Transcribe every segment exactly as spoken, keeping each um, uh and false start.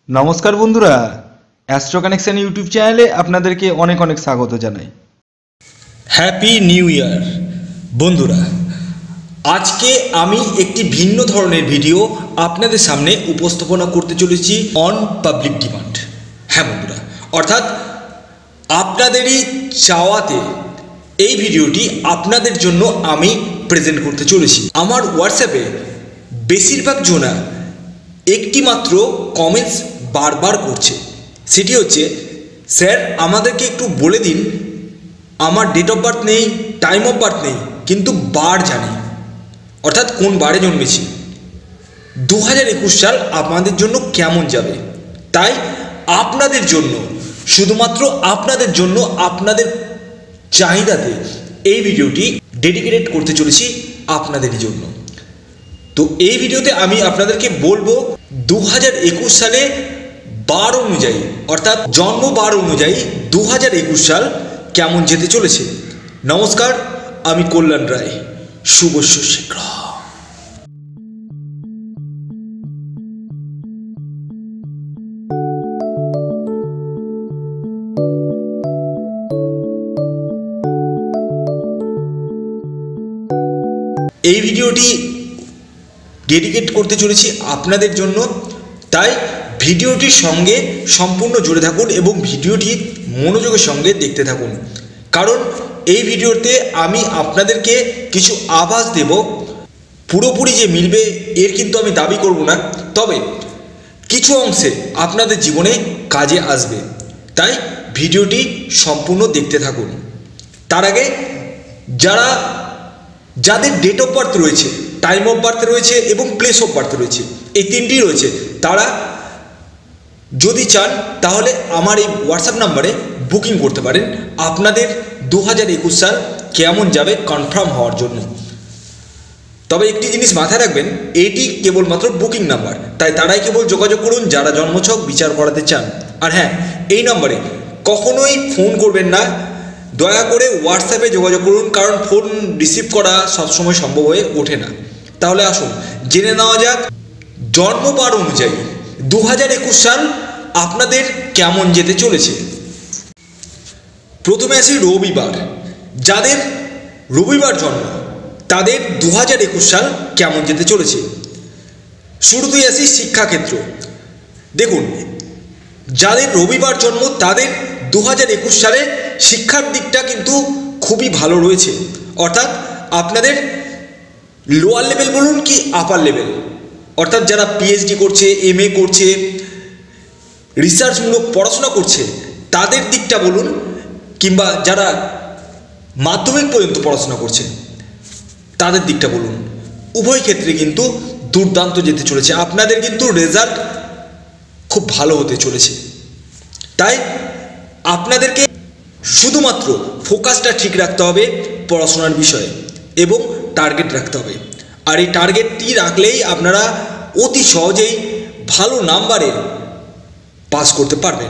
নমস্কার বন্ধুরা, astro connection YouTube চ্যানেলে আপনাদেরকে অনেক অনেক স্বাগত জানাই। হ্যাপি নিউ ইয়ার বন্ধুরা। আজকে আমি একটি ভিন্ন ধরনের ভিডিও আপনাদের সামনে উপস্থাপনা করতে চলেছি অন পাবলিক ডিমান্ড। হ্যাঁ বন্ধুরা, অর্থাৎ আপনাদেরই চাওয়াতে এই ভিডিওটি আপনাদের জন্য আমি প্রেজেন্ট করতে চলেছি। আমার হোয়াটসঅ্যাপে বেশিরভাগ জনা একটি মাত্র কমেন্টস বারবার করছে, সেটি হচ্ছে, স্যার আমাদেরকে একটু বলে দিন, আমার ডেট অফ বার্থ নেই, টাইম অফ বার্থ নেই, কিন্তু বার জানি, অর্থাৎ কোন বারে জন্মেছি। দু হাজার একুশ সাল আপনাদের জন্য কেমন যাবে, তাই আপনাদের জন্য, শুধুমাত্র আপনাদের জন্য, আপনাদের চাহিদাতে এই ভিডিওটি ডেডিকেটেড করতে চলেছি আপনাদেরই জন্য। তো এই ভিডিওতে আমি আপনাদেরকে বলবো দু হাজার একুশ সালে বার অনুযায়ী, অর্থাৎ জন্ম বার অনুযায়ী দু হাজার একুশ সাল কেমন যেতে চলেছে। নমস্কার, আমি কল্যাণ রায়, শুভ শীঘ্র। এই ভিডিওটি ডেডিকেট করতে চলেছি আপনাদের জন্য, তাই ভিডিওটির সঙ্গে সম্পূর্ণ জুড়ে থাকুন এবং ভিডিওটি মনোযোগের সঙ্গে দেখতে থাকুন, কারণ এই ভিডিওতে আমি আপনাদেরকে কিছু আভাস দেব। পুরোপুরি যে মিলবে এর কিন্তু আমি দাবি করব না, তবে কিছু অংশে আপনাদের জীবনে কাজে আসবে, তাই ভিডিওটি সম্পূর্ণ দেখতে থাকুন। তার আগে যারা যাদের ডেট অফ বার্থ রয়েছে, টাইম অফ বার্থ রয়েছে এবং প্লেস অফ বার্থ রয়েছে, এই তিনটি রয়েছে, তারা যদি চান তাহলে আমার এই হোয়াটসঅ্যাপ নাম্বারে বুকিং করতে পারেন আপনাদের দু হাজার একুশ সাল কেমন যাবে কনফার্ম হওয়ার জন্য। তবে একটি জিনিস মাথায় রাখবেন, এটি কেবলমাত্র বুকিং নাম্বার, তাই তারাই কেবল যোগাযোগ করুন যারা জন্মছক বিচার করাতে চান। আর হ্যাঁ, এই নম্বরে কখনোই ফোন করবেন না, দয়া করে হোয়াটসঅ্যাপে যোগাযোগ করুন, কারণ ফোন রিসিভ করা সবসময় সম্ভব হয়ে ওঠে না। তাহলে আসুন জেনে নেওয়া যাক জন্মবার অনুযায়ী দু হাজার একুশ সাল আপনাদের কেমন যেতে চলেছে। প্রথমে আসি রবিবার। যাদের রবিবার জন্ম তাদের দু হাজার একুশ সাল কেমন যেতে চলেছে। শুরুতেই আসি শিক্ষাক্ষেত্র। দেখুন, যাদের রবিবার জন্ম তাদের দু হাজার একুশ সালে শিক্ষার দিকটা কিন্তু খুবই ভালো রয়েছে, অর্থাৎ আপনাদের লোয়ার লেভেল বলুন কি আপার লেভেল, অর্থাৎ যারা পিএইচডি করছে, এম এ করছে, রিসার্চমূলক পড়াশোনা করছে, তাদের দিকটা বলুন, কিংবা যারা মাধ্যমিক পর্যন্ত পড়াশোনা করছে তাদের দিকটা বলুন, উভয় ক্ষেত্রে কিন্তু দুর্দান্ত যেতে চলেছে। আপনাদের কিন্তু রেজাল্ট খুব ভালো হতে চলেছে, তাই আপনাদেরকে শুধুমাত্র ফোকাসটা ঠিক রাখতে হবে পড়াশোনার বিষয়ে এবং টার্গেট রাখতে হবে। আর এই টার্গেটটি রাখলেই আপনারা অতি সহজেই ভালো নাম্বারে পাস করতে পারবেন।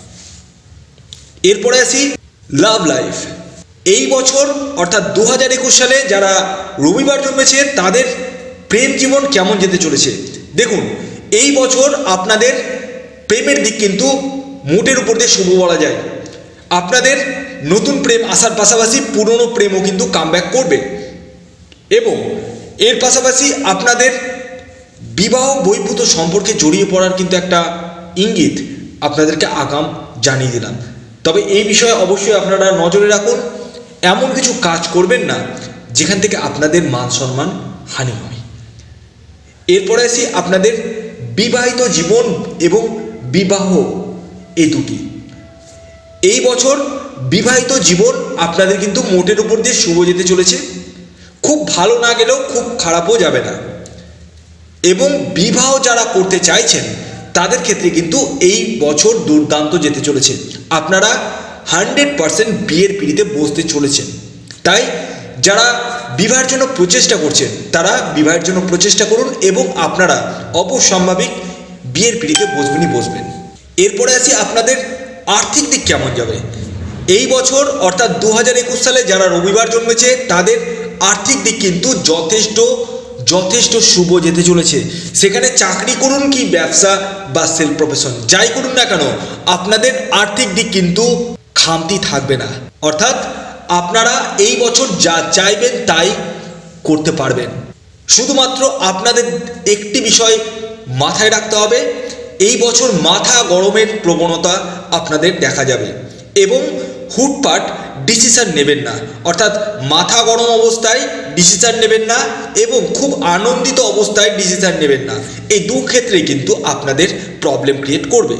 এরপরে আসি লাভ লাইফ। এই বছর অর্থাৎ দু হাজার একুশ সালে যারা রবিবার জন্মেছে তাদের প্রেম জীবন কেমন যেতে চলেছে। দেখুন, এই বছর আপনাদের প্রেমের দিক কিন্তু মোটের উপর দিয়ে শুভ বলা যায়। আপনাদের নতুন প্রেম আসার পাশাপাশি পুরনো প্রেমও কিন্তু কামব্যাক করবে, এবং এর পাশাপাশি আপনাদের বিবাহ বহির্ভূত সম্পর্কে জড়িয়ে পড়ার কিন্তু একটা ইঙ্গিত আপনাদেরকে আগাম জানিয়ে দিলাম। তবে এই বিষয়ে অবশ্যই আপনারা নজরে রাখুন, এমন কিছু কাজ করবেন না যেখান থেকে আপনাদের মান সম্মান হানি হয়। এরপরে আসি আপনাদের বিবাহিত জীবন এবং বিবাহ, এই দুটি। এই বছর বিবাহিত জীবন আপনাদের কিন্তু মোটের উপর দিয়ে শুভ যেতে চলেছে, খুব ভালো না গেলেও খুব খারাপও যাবে না। এবং বিবাহ যারা করতে চাইছেন তাদের ক্ষেত্রে কিন্তু এই বছর দুর্দান্ত যেতে চলেছে। আপনারা হান্ড্রেড পারসেন্ট বিয়ের পিঁড়িতে বসতে চলেছেন, তাই যারা বিবাহের জন্য প্রচেষ্টা করছেন তারা বিবাহের জন্য প্রচেষ্টা করুন এবং আপনারা অবশ্যম্ভাবিক বিয়ের পিঁড়িতে বসবেনই বসবেন। এরপরে আসি আপনাদের আর্থিক দিক কেমন যাবে। এই বছর অর্থাৎ দু হাজার একুশ সালে যারা রবিবার জন্মেছে তাদের আর্থিক দিক কিন্তু যথেষ্ট যথেষ্ট শুভ যেতে চলেছে। সেখানে চাকরি করুন কি ব্যবসা বা সেলফ প্রফেশন, যাই করুন না কেন আপনাদের আর্থিক দিক কিন্তু খামতি থাকবে না। অর্থাৎ আপনারা এই বছর যা চাইবেন তাই করতে পারবেন। শুধুমাত্র আপনাদের একটি বিষয় মাথায় রাখতে হবে, এই বছর মাথা গরমের প্রবণতা আপনাদের দেখা যাবে এবং হুটপাট ডিসিশন নেবেন না। অর্থাৎ মাথা গরম অবস্থায় ডিসিশন নেবেন না এবং খুব আনন্দিত অবস্থায় ডিসিশন নেবেন না। এই দু ক্ষেত্রে কিন্তু আপনাদের প্রবলেম ক্রিয়েট করবে।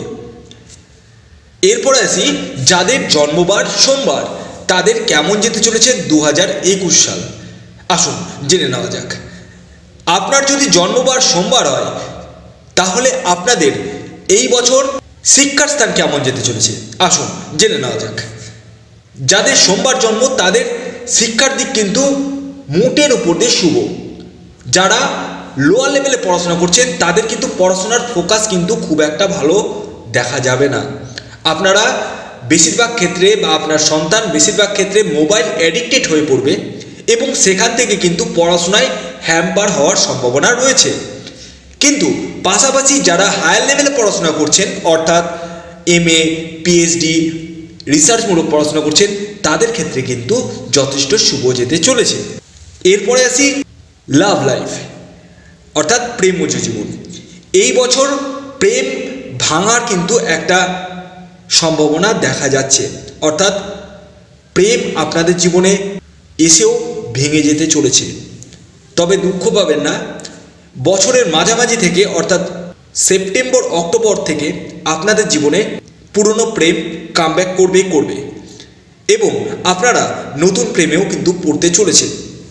এরপরে আসি যাদের জন্মবার সোমবার, তাদের কেমন যেতে চলেছে দু হাজার একুশ সাল। আসুন জেনে নেওয়া যাক। আপনার যদি জন্মবার সোমবার হয় তাহলে আপনাদের এই বছর শিক্ষার স্থান কেমন যেতে চলেছে আসুন জেনে নেওয়া যাক। যাদের সোমবার জন্ম তাদের শিক্ষার দিক কিন্তু মোটের উপর দিয়ে শুভ। যারা লোয়ার লেভেলে পড়াশোনা করছেন তাদের কিন্তু পড়াশোনার ফোকাস কিন্তু খুব একটা ভালো দেখা যাবে না। আপনারা বেশিরভাগ ক্ষেত্রে বা আপনার সন্তান বেশিরভাগ ক্ষেত্রে মোবাইল অ্যাডিক্টেড হয়ে পড়বে এবং সেখান থেকে কিন্তু পড়াশোনায় হ্যাম্পার হওয়ার সম্ভাবনা রয়েছে। কিন্তু পাশাপাশি যারা হায়ার লেভেলে পড়াশোনা করছেন অর্থাৎ এম এ পিএইচডি রিসার্চমূলক পড়াশোনা করছেন তাদের ক্ষেত্রে কিন্তু যথেষ্ট শুভ যেতে চলেছে। এরপরে আসি লাভ লাইফ অর্থাৎ প্রেমজ জীবন। এই বছর প্রেম ভাঙার কিন্তু একটা সম্ভাবনা দেখা যাচ্ছে। অর্থাৎ প্রেম আপনাদের জীবনে এসেও ভেঙে যেতে চলেছে। তবে দুঃখ পাবেন না, বছরের মাঝামাঝি থেকে অর্থাৎ সেপ্টেম্বর অক্টোবর থেকে আপনাদের জীবনে পুরনো প্রেম কামব্যাক করবেই করবে এবং আপনারা নতুন প্রেমেও কিন্তু পড়তে চলেছে।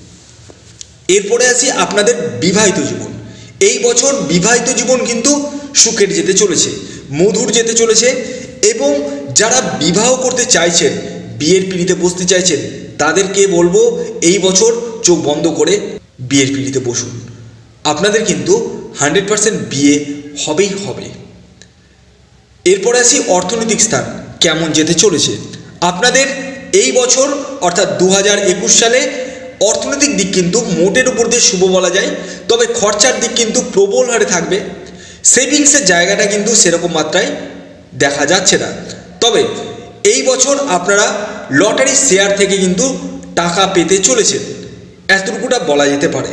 এরপরে আসি আপনাদের বিবাহিত জীবন। এই বছর বিবাহিত জীবন কিন্তু সুখের যেতে চলেছে, মধুর যেতে চলেছে এবং যারা বিবাহ করতে চাইছেন, বিয়ের পিঁড়িতে বসতে চাইছেন তাদেরকে বলবো এই বছর চোখ বন্ধ করে বিয়ের পিঁড়িতে বসুন। আপনাদের কিন্তু হান্ড্রেড পার্সেন্ট বিয়ে হবেই হবে। এরপরে আসি অর্থনৈতিক স্থান কেমন যেতে চলেছে আপনাদের এই বছর অর্থাৎ দু হাজার একুশ সালে। অর্থনৈতিক দিক কিন্তু মোটের উপর দিয়ে শুভ বলা যায়, তবে খরচার দিক কিন্তু প্রবল হারে থাকবে। সেভিংসের জায়গাটা কিন্তু সেরকম মাত্রায় দেখা যাচ্ছে না। তবে এই বছর আপনারা লটারি শেয়ার থেকে কিন্তু টাকা পেতে চলেছেন, এতটুকুটা বলা যেতে পারে।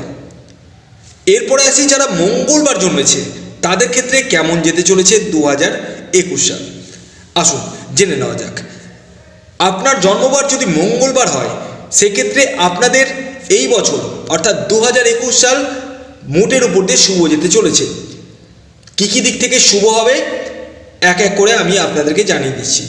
এরপরে আসি যারা মঙ্গলবার জন্মেছে তাদের ক্ষেত্রে কেমন যেতে চলেছে দু হাজার একুশ সাল আসুন জেনে নেওয়া যাক। আপনার জন্মবার যদি মঙ্গলবার হয় সেক্ষেত্রে আপনাদের এই বছর অর্থাৎ দু হাজার একুশ সাল মোটের উপর দিয়ে শুভ যেতে চলেছে। কী কী দিক থেকে শুভ হবে এক এক করে আমি আপনাদেরকে জানিয়ে দিচ্ছি।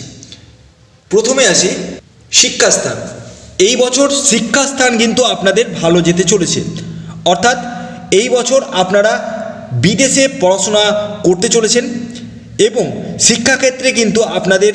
প্রথমে আসি শিক্ষাস্থান। এই বছর শিক্ষাস্থান কিন্তু আপনাদের ভালো যেতে চলেছে। অর্থাৎ এই বছর আপনারা বিদেশে পড়াশোনা করতে চলেছেন এবং শিক্ষাক্ষেত্রে কিন্তু আপনাদের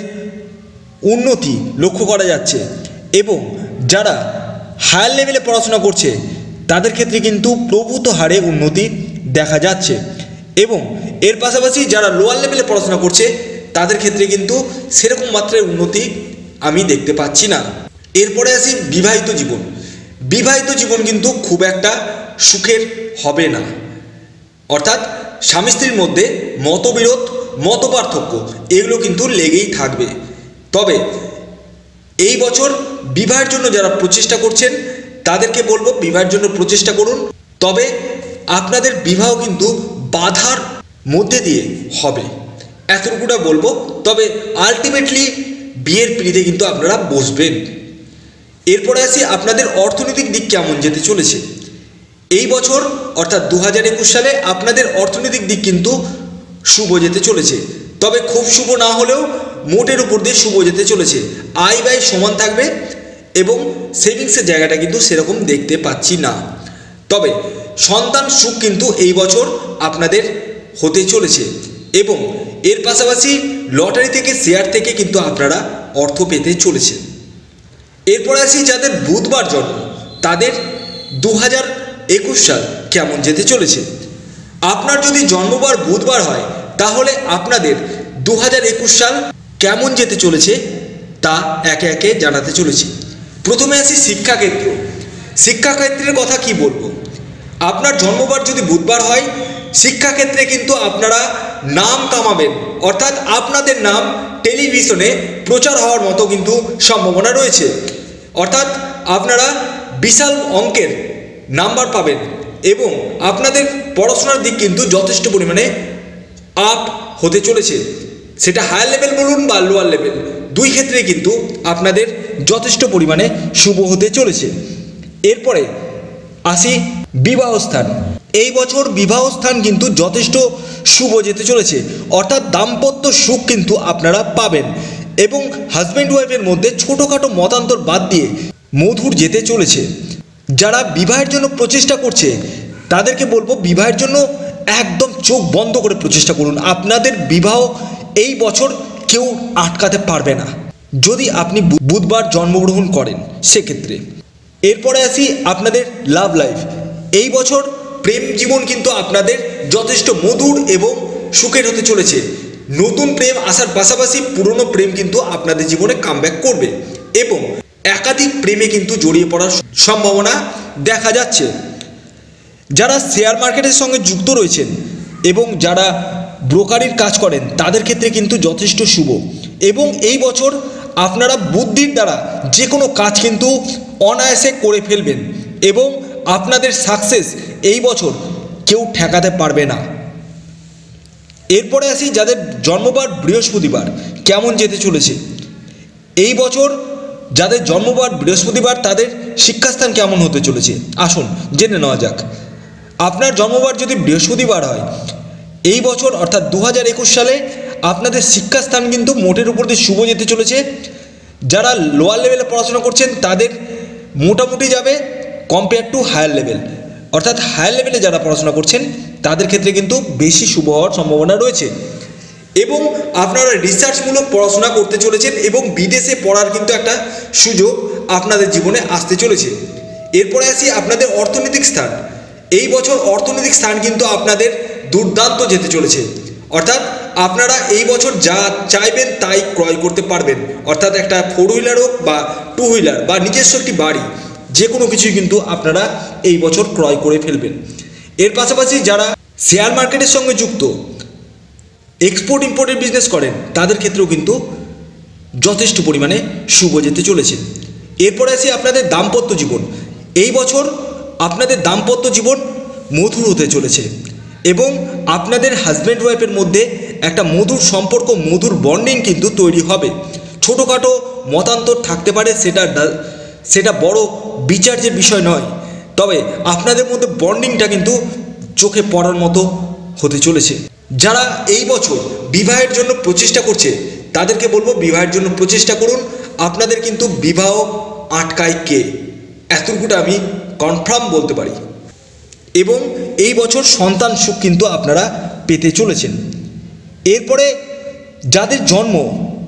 উন্নতি লক্ষ্য করা যাচ্ছে এবং যারা হায়ার লেভেলে পড়াশোনা করছে তাদের ক্ষেত্রে কিন্তু প্রভূত হারে উন্নতি দেখা যাচ্ছে এবং এর পাশাপাশি যারা লোয়ার লেভেলে পড়াশোনা করছে তাদের ক্ষেত্রে কিন্তু সেরকম মাত্রায় উন্নতি আমি দেখতে পাচ্ছি না। এরপরে আসি বিবাহিত জীবন। বিবাহিত জীবন কিন্তু খুব একটা সুখের হবে না। অর্থাৎ স্বামী স্ত্রীর মধ্যে মতবিরোধ মতপার্থক্য এগুলো কিন্তু লেগেই থাকবে। তবে এই বছর বিবাহের জন্য যারা প্রচেষ্টা করছেন তাদেরকে বলবো বিবাহের জন্য প্রচেষ্টা করুন, তবে আপনাদের বিবাহ কিন্তু বাধার মধ্যে দিয়ে হবে, এতটুকুটা বলবো। তবে আলটিমেটলি বিয়ের পিঁড়িতে কিন্তু আপনারা বসবেন। এরপরে আসি আপনাদের অর্থনৈতিক দিক কেমন যেতে চলেছে এই বছর অর্থাৎ দু হাজার একুশ সালে। আপনাদের অর্থনৈতিক দিক কিন্তু শুভ যেতে চলেছে, তবে খুব শুভ না হলেও মোটের উপর দিয়ে শুভ যেতে চলেছে। আয় ব্যয় সমান থাকবে এবং সেভিংসের জায়গাটা কিন্তু সেরকম দেখতে পাচ্ছি না। তবে সন্তান সুখ কিন্তু এই বছর আপনাদের হতে চলেছে এবং এর পাশাপাশি লটারি থেকে শেয়ার থেকে কিন্তু আপনারা অর্থ পেতে চলেছেন। এরপরে আসি যাদের বুধবার জন্ম তাদের দু হাজার একুশ সাল কেমন যেতে চলেছে। আপনার যদি জন্মবার বুধবার হয় তাহলে আপনাদের দু হাজার একুশ সাল কেমন যেতে চলেছে তা একে একে জানাতে চলেছি। প্রথমে আসি শিক্ষাক্ষেত্র। শিক্ষাক্ষেত্রের কথা কি বলবো, আপনার জন্মবার যদি বুধবার হয়, শিক্ষাক্ষেত্রে কিন্তু আপনারা নাম কামাবেন, অর্থাৎ আপনাদের নাম টেলিভিশনে প্রচার হওয়ার মতো কিন্তু সম্ভাবনা রয়েছে। অর্থাৎ আপনারা বিশাল অঙ্কের নাম্বার পাবেন এবং আপনাদের পড়াশোনার দিক কিন্তু যথেষ্ট পরিমাণে আপ হতে চলেছে। সেটা হায়ার লেভেল বলুন বা লোয়ার লেভেল, দুই ক্ষেত্রে কিন্তু আপনাদের যথেষ্ট পরিমাণে শুভ হতে চলেছে। এরপরে আসি বিবাহ স্থান। এই বছর বিবাহ স্থান কিন্তু যথেষ্ট শুভ যেতে চলেছে, অর্থাৎ দাম্পত্য সুখ কিন্তু আপনারা পাবেন এবং হাজব্যান্ড ওয়াইফের মধ্যে ছোটোখাটো মতান্তর বাদ দিয়ে মধুর যেতে চলেছে। যারা বিবাহের জন্য প্রচেষ্টা করছে তাদেরকে বলবো বিবাহের জন্য একদম চোখ বন্ধ করে প্রচেষ্টা করুন। আপনাদের বিবাহ এই বছর কেউ আটকাতে পারবে না যদি আপনি বুধবার জন্মগ্রহণ করেন সেক্ষেত্রে। এরপরে আসি আপনাদের লাভ লাইফ। এই বছর প্রেম জীবন কিন্তু আপনাদের যথেষ্ট মধুর এবং সুখের হতে চলেছে। নতুন প্রেম আসার পাশাপাশি পুরনো প্রেম কিন্তু আপনাদের জীবনে কামব্যাক করবে এবং একাধিক প্রেমে কিন্তু জড়িয়ে পড়ার সম্ভাবনা দেখা যাচ্ছে। যারা শেয়ার মার্কেটের সঙ্গে যুক্ত রয়েছেন এবং যারা ব্রোকারির কাজ করেন তাদের ক্ষেত্রে কিন্তু যথেষ্ট শুভ এবং এই বছর আপনারা বুদ্ধির দ্বারা যে কোনো কাজ কিন্তু অনায়াসে করে ফেলবেন এবং আপনাদের সাকসেস এই বছর কেউ ঠেকাতে পারবে না। এরপরে আসি যাদের জন্মবার বৃহস্পতিবার কেমন যেতে চলেছে। এই বছর যাদের জন্মবার বৃহস্পতিবার তাদের শিক্ষাস্থান কেমন হতে চলেছে আসুন জেনে নেওয়া যাক। আপনার জন্মবার যদি বৃহস্পতিবার হয় এই বছর অর্থাৎ দু হাজার একুশ সালে আপনাদের শিক্ষাস্থান কিন্তু মোটের উপর দিয়ে শুভ যেতে চলেছে। যারা লোয়ার লেভেলে পড়াশোনা করছেন তাদের মোটামুটি যাবে কম্পেয়ার টু হায়ার লেভেল, অর্থাৎ হায়ার লেভেলে যারা পড়াশোনা করছেন তাদের ক্ষেত্রে কিন্তু বেশি শুভ হওয়ার সম্ভাবনা রয়েছে এবং আপনারা রিসার্চমূলক পড়াশোনা করতে চলেছেন এবং বিদেশে পড়ার কিন্তু একটা সুযোগ আপনাদের জীবনে আসতে চলেছে। এরপরে আসি আপনাদের অর্থনৈতিক স্থান। এই বছর অর্থনৈতিক স্থান কিন্তু আপনাদের দুর্দান্ত যেতে চলেছে, অর্থাৎ আপনারা এই বছর যা চাইবেন তাই ক্রয় করতে পারবেন, অর্থাৎ একটা ফোর হুইলার হোক বা টু হুইলার বা নিজস্ব একটি বাড়ি যে কোনো কিছুই কিন্তু আপনারা এই বছর ক্রয় করে ফেলবেন। এর পাশাপাশি যারা শেয়ার মার্কেটের সঙ্গে যুক্ত, এক্সপোর্ট ইম্পোর্টের বিজনেস করেন তাদের ক্ষেত্রেও কিন্তু যথেষ্ট পরিমাণে শুভ যেতে চলেছে। এরপরে আসি আপনাদের দাম্পত্য জীবন। এই বছর আপনাদের দাম্পত্য জীবন মধুর হতে চলেছে এবং আপনাদের হাজব্যান্ড ওয়াইফের মধ্যে একটা মধুর সম্পর্ক, মধুর বন্ডিং কিন্তু তৈরি হবে। ছোটোখাটো মতান্তর থাকতে পারে, সেটা সেটা বড় বিচার্যের বিষয় নয়, তবে আপনাদের মধ্যে বন্ডিংটা কিন্তু চোখে পড়ার মতো হতে চলেছে। যারা এই বছর বিবাহের জন্য প্রচেষ্টা করছে তাদেরকে বলবো বিবাহের জন্য প্রচেষ্টা করুন, আপনাদের কিন্তু বিবাহ আটকায় কে এতটুকুটা আমি কনফার্ম বলতে পারি এবং এই বছর সন্তান সুখ কিন্তু আপনারা পেতে চলেছেন। এরপরে যাদের জন্ম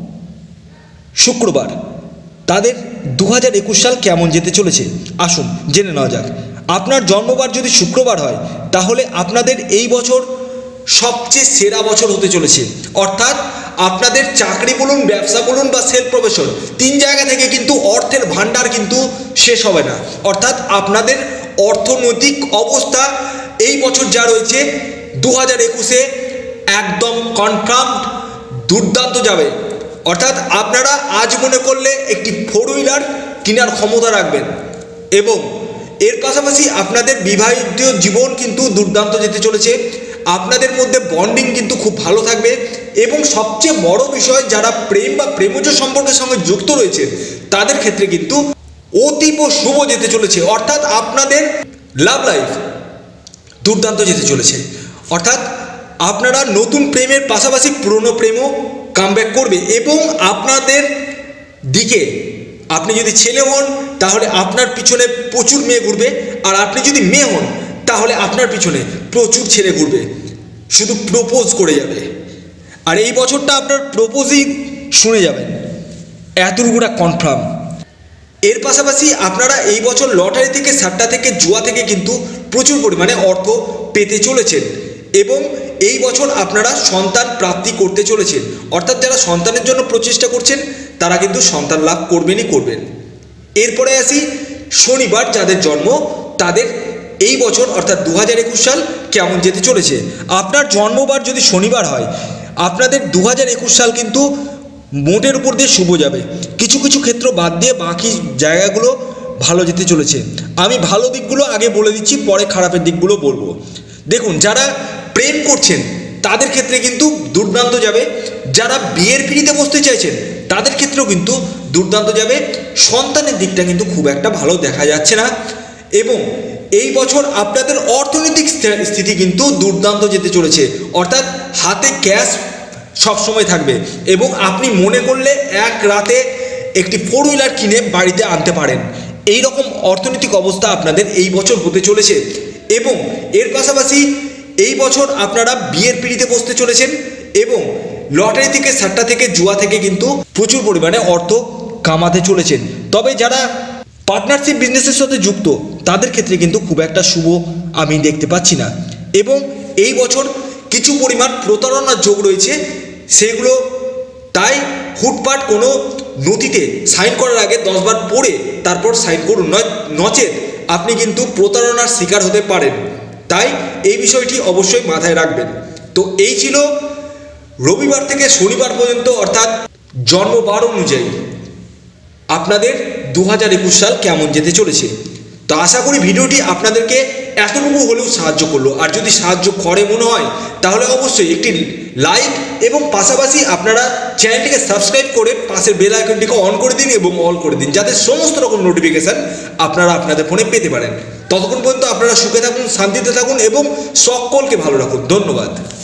শুক্রবার তাদের দু হাজার একুশ সাল কেমন যেতে চলেছে আসুন জেনে নেওয়া যাক। আপনার জন্মবার যদি শুক্রবার হয় তাহলে আপনাদের এই বছর সবচেয়ে সেরা বছর হতে চলেছে, অর্থাৎ আপনাদের চাকরি বলুন, ব্যবসা বলুন বা সেলফ প্রফেশন, তিন জায়গা থেকে কিন্তু অর্থের ভাণ্ডার কিন্তু শেষ হবে না। অর্থাৎ আপনাদের অর্থনৈতিক অবস্থা এই বছর যা রয়েছে দু হাজার একুশে একদম কনফার্ম দুর্দান্ত যাবে। অর্থাৎ আপনারা আজ মনে করলে একটি ফোর হুইলার কেনার ক্ষমতা রাখবেন এবং এর পাশাপাশি আপনাদের বিবাহিত জীবন কিন্তু দুর্দান্ত যেতে চলেছে। আপনাদের মধ্যে বন্ডিং কিন্তু খুব ভালো থাকবে এবং সবচেয়ে বড় বিষয় যারা প্রেম বা প্রেমজ সম্পর্কের সঙ্গে যুক্ত রয়েছে তাদের ক্ষেত্রে কিন্তু অতীব শুভ যেতে চলেছে, অর্থাৎ আপনাদের লাভ লাইফ দুর্দান্ত যেতে চলেছে। অর্থাৎ আপনারা নতুন প্রেমের পাশাপাশি পুরনো প্রেমও কামব্যাক করবে এবং আপনাদের দিকে আপনি যদি ছেলে হন তাহলে আপনার পিছনে প্রচুর মেয়ে ঘুরবে, আর আপনি যদি মেয়ে হন তাহলে আপনার পিছনে প্রচুর ছেলে ঘুরবে, শুধু প্রপোজ করে যাবে। আর এই বছরটা আপনার প্রপোজই শুনে যাবেন, এতটুকুটা কনফার্ম। এর পাশাপাশি আপনারা এই বছর লটারি থেকে, সাট্টা থেকে, জুয়া থেকে কিন্তু প্রচুর পরিমাণে অর্থ পেতে চলেছেন এবং এই বছর আপনারা সন্তান প্রাপ্তি করতে চলেছেন, অর্থাৎ যারা সন্তানের জন্য প্রচেষ্টা করছেন তারা কিন্তু সন্তান লাভ করবেনই করবেন। এরপরে আসি শনিবার যাদের জন্ম তাদের এই বছর অর্থাৎ দু হাজার একুশ সাল কেমন যেতে চলেছে। আপনার জন্মবার যদি শনিবার হয়, আপনাদের দু হাজার একুশ সাল কিন্তু মোটের উপর দিয়ে শুভ যাবে। কিছু কিছু ক্ষেত্র বাদ দিয়ে বাকি জায়গাগুলো ভালো যেতে চলেছে। আমি ভালো দিকগুলো আগে বলে দিচ্ছি, পরে খারাপের দিকগুলো বলবো। দেখুন, যারা প্রেম করছেন তাদের ক্ষেত্রে কিন্তু দুর্দান্ত যাবে। যারা বিয়ের পিঁড়িতে বসতে চাইছেন তাদের ক্ষেত্রেও কিন্তু দুর্দান্ত যাবে। সন্তানের দিকটা কিন্তু খুব একটা ভালো দেখা যাচ্ছে না। এবং এই বছর আপনাদের অর্থনৈতিক স্থিতি কিন্তু দুর্দান্ত যেতে চলেছে, অর্থাৎ হাতে ক্যাশ সবসময় থাকবে এবং আপনি মনে করলে এক রাতে একটি ফোর হুইলার কিনে বাড়িতে আনতে পারেন। এই রকম অর্থনৈতিক অবস্থা আপনাদের এই বছর হতে চলেছে। এবং এর পাশাপাশি এই বছর আপনারা বিয়ের পিঁড়িতে বসতে চলেছেন এবং লটারি থেকে, সাট্টা থেকে, জুয়া থেকে কিন্তু প্রচুর পরিমাণে অর্থ কামাতে চলেছেন। তবে যারা পার্টনারশিপ বিজনেসের সাথে যুক্ত তাদের ক্ষেত্রে কিন্তু খুব একটা শুভ আমি দেখতে পাচ্ছি না। এবং এই বছর কিছু পরিমাণ প্রতারণার যোগ রয়েছে, সেগুলো তাই হুটপাট কোনো নথিতে সাইন করার আগে দশবার পড়ে তারপর সাইন করুন, নয় নচেত আপনি কিন্তু প্রতারণার শিকার হতে পারেন। তাই এই বিষয়টি অবশ্যই মাথায় রাখবেন। তো এই ছিল রবিবার থেকে শনিবার পর্যন্ত অর্থাৎ জন্মবার অনুযায়ী আপনাদের দু হাজার একুশ সাল কেমন যেতে চলেছে। তো আশা করি ভিডিওটি আপনাদেরকে এতটুকু হলেও সাহায্য করলো। আর যদি সাহায্য করে মনে হয় তাহলে অবশ্যই একটি লাইক এবং পাশাপাশি আপনারা চ্যানেলটিকে সাবস্ক্রাইব করে পাশের বেল আইকনটিকে অন করে দিন এবং অল করে দিন, যাতে সমস্ত রকম নোটিফিকেশান আপনারা আপনাদের ফোনে পেতে পারেন। ততক্ষণ পর্যন্ত আপনারা সুখে থাকুন, শান্তিতে থাকুন এবং সকলকে ভালো রাখুন। ধন্যবাদ।